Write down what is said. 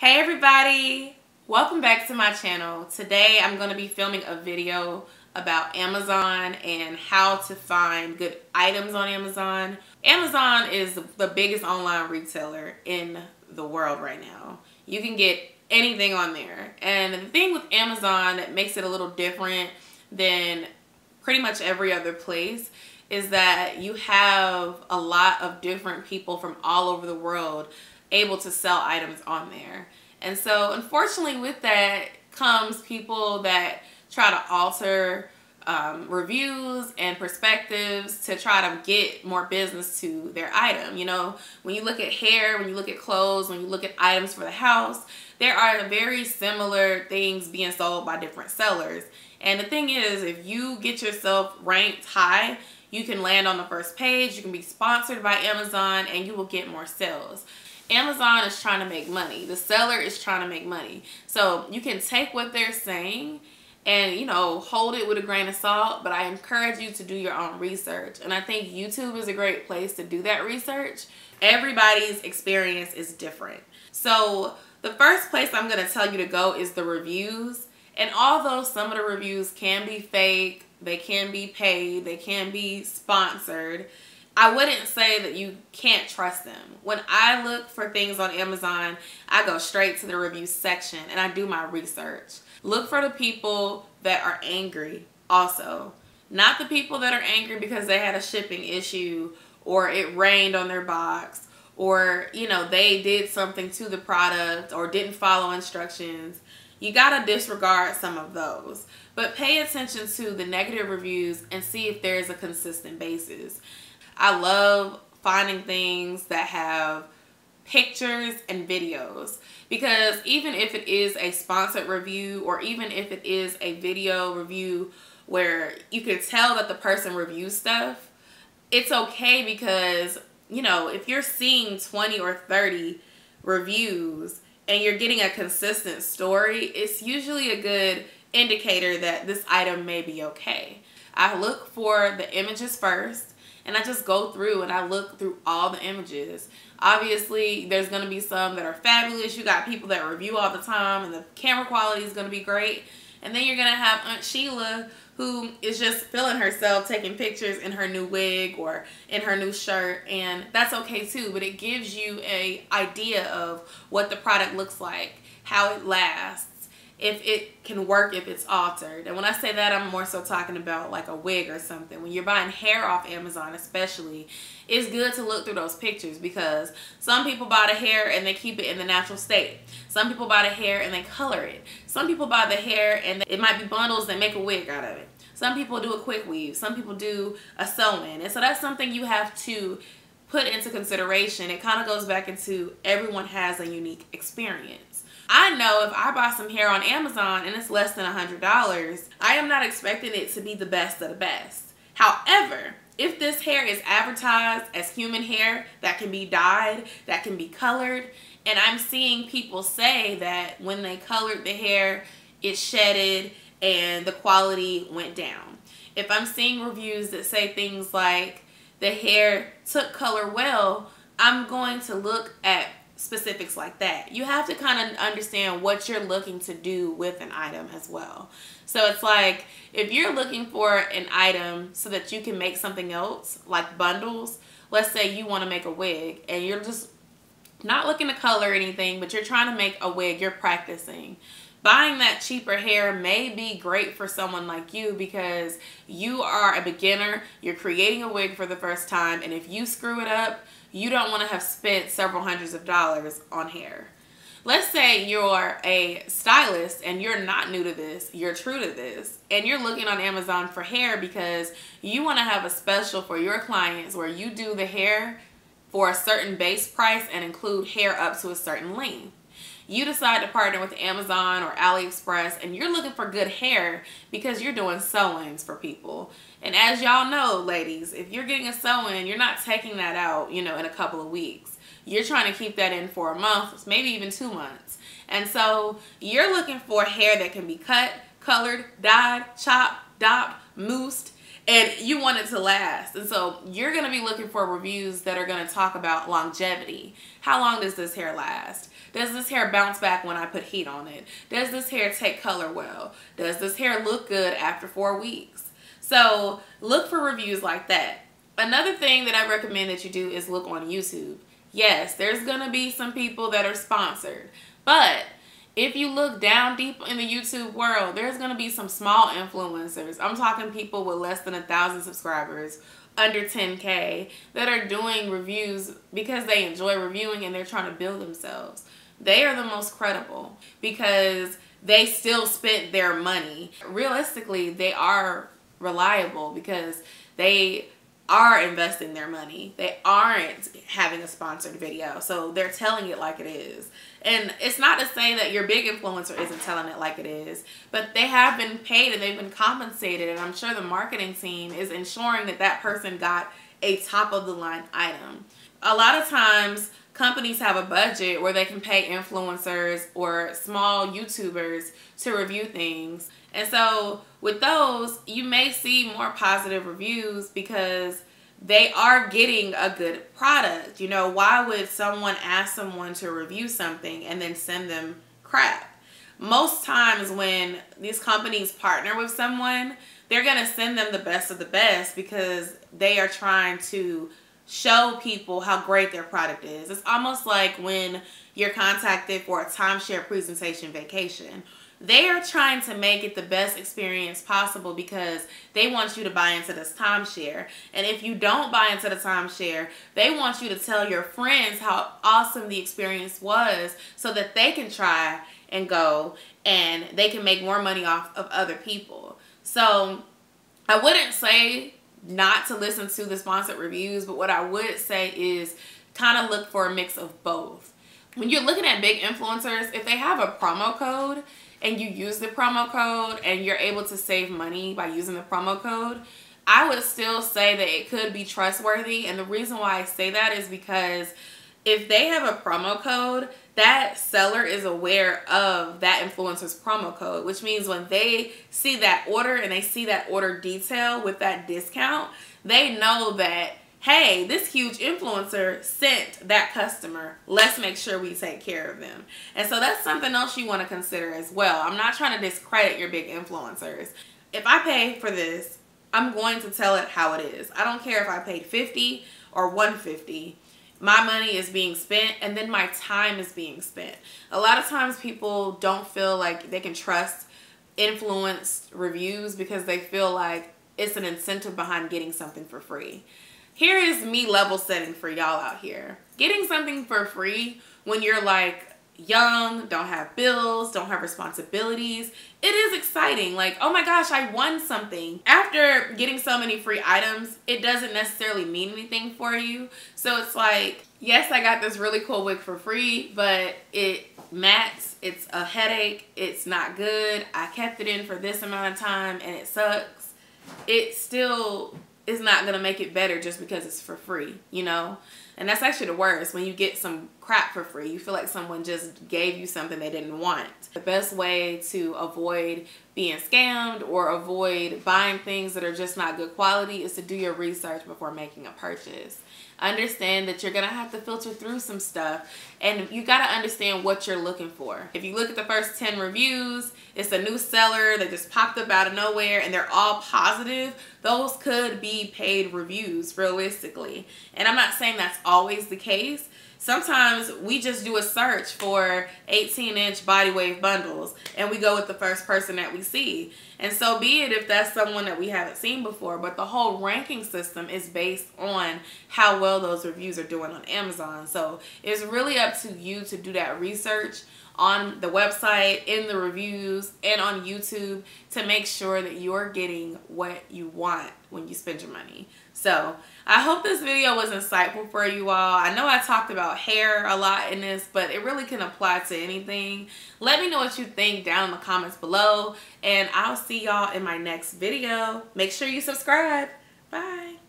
Hey everybody, welcome back to my channel. Today I'm going to be filming a video about Amazon and how to find good items on Amazon. Amazon is the biggest online retailer in the world right now. You can get anything on there, and the thing with Amazon that makes it a little different than pretty much every other place is that you have a lot of different people from all over the world able to sell items on there. And so unfortunately with that comes people that try to alter reviews and perspectives to try to get more business to their item. You know, when you look at hair, when you look at clothes, when you look at items for the house, there are very similar things being sold by different sellers. And the thing is, if you get yourself ranked high, you can land on the first page, you can be sponsored by Amazon, and you will get more sales. Amazon is trying to make money. The seller is trying to make money. So you can take what they're saying and, you know, hold it with a grain of salt, but I encourage you to do your own research. And I think YouTube is a great place to do that research. Everybody's experience is different. So the first place I'm going to tell you to go is the reviews. And although some of the reviews can be fake, they can be paid, they can be sponsored, I wouldn't say that you can't trust them. When I look for things on Amazon, I go straight to the review section and I do my research. Look for the people that are angry also. Not the people that are angry because they had a shipping issue or it rained on their box or, you know, they did something to the product or didn't follow instructions. You gotta disregard some of those. But pay attention to the negative reviews and see if there's a consistent basis. I love finding things that have pictures and videos, because even if it is a sponsored review or even if it is a video review where you can tell that the person reviews stuff, it's okay, because, you know, if you're seeing 20 or 30 reviews and you're getting a consistent story, it's usually a good indicator that this item may be okay. I look for the images first. And I just go through and I look through all the images. Obviously, there's going to be some that are fabulous. You got people that review all the time and the camera quality is going to be great. And then you're going to have Aunt Sheila, who is just feeling herself taking pictures in her new wig or in her new shirt. And that's okay too. But it gives you an idea of what the product looks like, how it lasts, if it can work, if it's altered. And when I say that, I'm more so talking about like a wig or something. When you're buying hair off Amazon especially, it's good to look through those pictures, because some people buy the hair and they keep it in the natural state. Some people buy the hair and they color it. Some people buy the hair and it might be bundles and make a wig out of it. Some people do a quick weave. Some people do a sew-in. And so that's something you have to put into consideration. It kind of goes back into everyone has a unique experience. I know if I buy some hair on Amazon and it's less than $100, I am not expecting it to be the best of the best. However, if this hair is advertised as human hair that can be dyed, that can be colored, and I'm seeing people say that when they colored the hair, it shedded and the quality went down. If I'm seeing reviews that say things like the hair took color well, I'm going to look at specifics like that. You have to kind of understand what you're looking to do with an item as well. So it's like, if you're looking for an item so that you can make something else, like bundles, let's say you want to make a wig and you're just not looking to color anything, but you're trying to make a wig, you're practicing. Buying that cheaper hair may be great for someone like you, because you are a beginner, you're creating a wig for the first time, and if you screw it up, you don't want to have spent several hundreds of dollars on hair. Let's say you're a stylist and you're not new to this, you're true to this, and you're looking on Amazon for hair because you want to have a special for your clients where you do the hair for a certain base price and include hair up to a certain length. You decide to partner with Amazon or AliExpress and you're looking for good hair because you're doing sew-ins for people. And as y'all know, ladies, if you're getting a sew-in, you're not taking that out, you know, in a couple of weeks. You're trying to keep that in for a month, maybe even 2 months. And so you're looking for hair that can be cut, colored, dyed, chopped, dopped, moussed, and you want it to last. And so you're going to be looking for reviews that are going to talk about longevity. How long does this hair last? Does this hair bounce back when I put heat on it? Does this hair take color well? Does this hair look good after 4 weeks? So look for reviews like that. Another thing that I recommend that you do is look on YouTube. Yes, there's going to be some people that are sponsored, but if you look down deep in the YouTube world, there's going to be some small influencers. I'm talking people with less than 1,000 subscribers, under 10K, that are doing reviews because they enjoy reviewing and they're trying to build themselves. They are the most credible because they still spent their money. Realistically, they are reliable because they are investing their money. They aren't having a sponsored video, so they're telling it like it is. And it's not to say that your big influencer isn't telling it like it is, but they have been paid and they've been compensated, and I'm sure the marketing team is ensuring that that person got a top of the line item. A lot of times companies have a budget where they can pay influencers or small YouTubers to review things. And so with those, you may see more positive reviews because they are getting a good product. You know, why would someone ask someone to review something and then send them crap? Most times when these companies partner with someone, they're going to send them the best of the best because they are trying to show people how great their product is. It's almost like when you're contacted for a timeshare presentation vacation. They are trying to make it the best experience possible because they want you to buy into this timeshare. And if you don't buy into the timeshare, they want you to tell your friends how awesome the experience was so that they can try and go and they can make more money off of other people. So I wouldn't say not to listen to the sponsored reviews, but what I would say is kind of look for a mix of both. When you're looking at big influencers, if they have a promo code and you use the promo code and you're able to save money by using the promo code, I would still say that it could be trustworthy. And the reason why I say that is because if they have a promo code, that seller is aware of that influencer's promo code, which means when they see that order and they see that order detail with that discount, they know that, hey, this huge influencer sent that customer. Let's make sure we take care of them. And so that's something else you want to consider as well. I'm not trying to discredit your big influencers. If I pay for this, I'm going to tell it how it is. I don't care if I paid $50 or $150. My money is being spent and then my time is being spent. A lot of times people don't feel like they can trust influenced reviews because they feel like it's an incentive behind getting something for free. Here is me level setting for y'all out here. Getting something for free when you're like young, don't have bills, don't have responsibilities, it is exciting. Like, oh my gosh, I won something. After getting so many free items, it doesn't necessarily mean anything for you. So it's like, yes, I got this really cool wig for free, but it mats, it's a headache, it's not good. I kept it in for this amount of time and it sucks. It still is not gonna make it better just because it's for free, you know? And that's actually the worst, when you get some crap for free. You feel like someone just gave you something they didn't want. The best way to avoid being scammed or avoid buying things that are just not good quality is to do your research before making a purchase. Understand that you're gonna have to filter through some stuff, and you gotta understand what you're looking for. If you look at the first 10 reviews, it's a new seller that just popped up out of nowhere and they're all positive, those could be paid reviews realistically. And I'm not saying that's always the case. Sometimes we just do a search for 18-inch body wave bundles and we go with the first person that we see. And so be it if that's someone that we haven't seen before, but the whole ranking system is based on how well those reviews are doing on Amazon. So it's really up to you to do that research on the website, in the reviews, and on YouTube to make sure that you're getting what you want when you spend your money. So I hope this video was insightful for you all. I know I talked about hair a lot in this, but it really can apply to anything. Let me know what you think down in the comments below, and I'll see y'all in my next video. Make sure you subscribe. Bye.